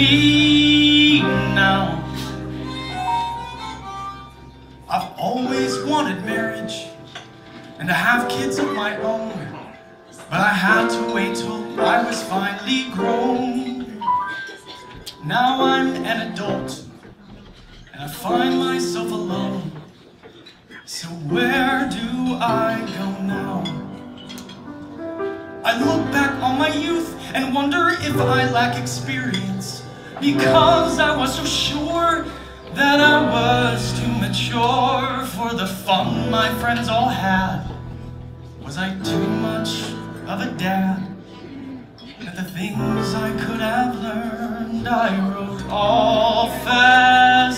me now. I've always wanted marriage and to have kids of my own, but I had to wait till I was finally grown. Now I'm an adult and I find myself alone. So where do I go now? I look back on my youth and wonder if I lack experience, because I was so sure that I was too mature for the fun my friends all had. Was I too much of a dad? That the things I could have learned I wrote all fast.